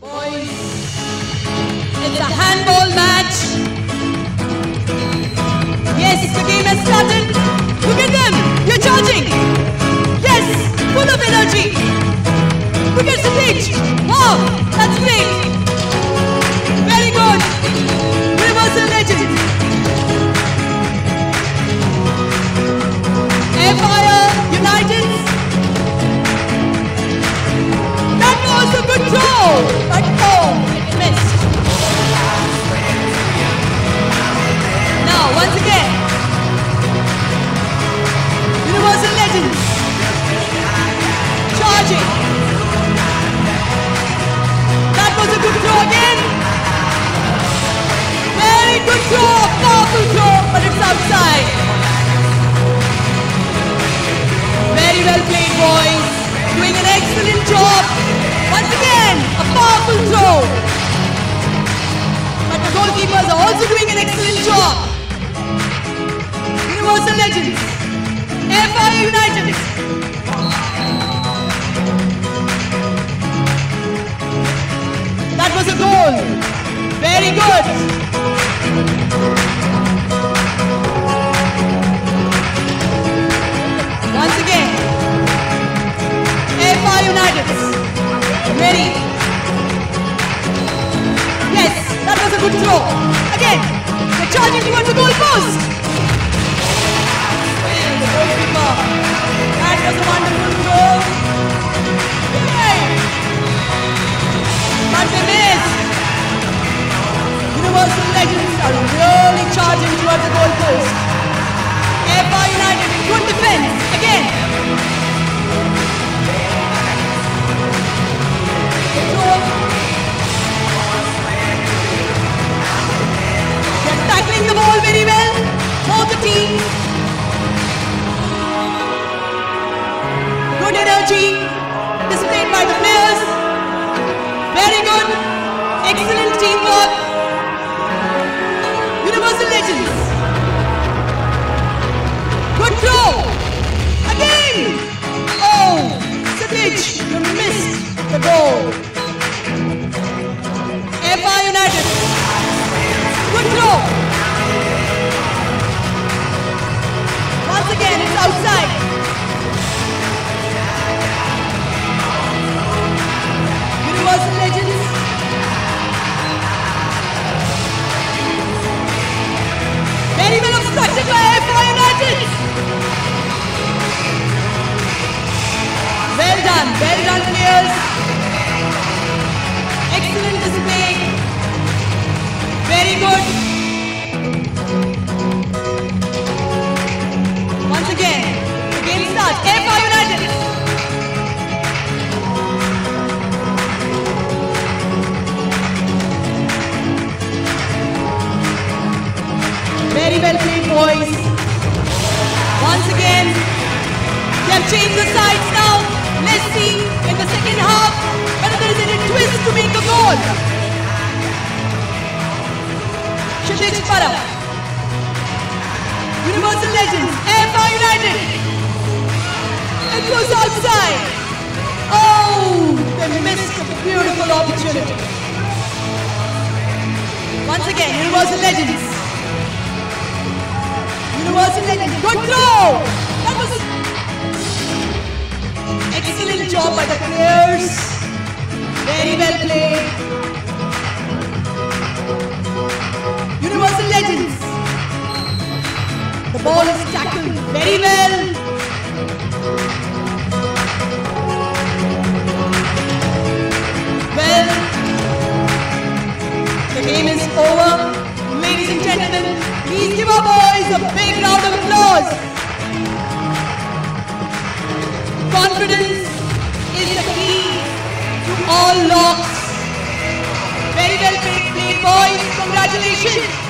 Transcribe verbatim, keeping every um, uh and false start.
Boys, it's a handball match. Yes, the game has started. Look at them, you're charging. Yes, full of energy. Look at the pitch. Wow, that's great. Very good. Universal Legends. Airfire United. That was a good throw, but oh, it missed. Now, once again, Universal Legends charging. That was a good throw again. Very good throw, powerful throw, but it's outside. Very well played, boys. Doing an excellent job. Once again, a powerful throw. But the goalkeepers are also doing an excellent job. Universal Legends. Airfire United. That was a goal. Very good. Once again, Airfire United. Ready? Yes, that was a good throw. Again, they're charging towards the goal post. And the goalkeeper. That was a wonderful throw. Yay! But they missed. Universal Legends are really charging towards the goal post. Airfire United, good defense. Again. They're tackling the ball very well. Both the teams. Good energy displayed by the players. Very good. Excellent teamwork. Universal Legends. Good throw. Again. Oh, Satish, you missed the goal. Airfire United. Good throw. Once again, it's outside. Universal Legends. Very well obstructed by Airfire United. Well done, well done players. Excellent display. Very good. Once again, the game starts. Airfire United. Very well played, boys. Once again, they have changed the sides now. Let's see in the second half whether there is any twist to make a goal. Shadish Para. Universal Legends. Airfire United. It was outside. Oh, they missed a beautiful opportunity. Once again, Universal Legends. Universal Legends. Good throw. That was excellent job by the players. Very well played. Universal Legends. The ball is tackled very well. Well, the game is over. Ladies and gentlemen, please give our boys a big round of applause. Confidence is the key to all locks. Very well played, boys. Congratulations.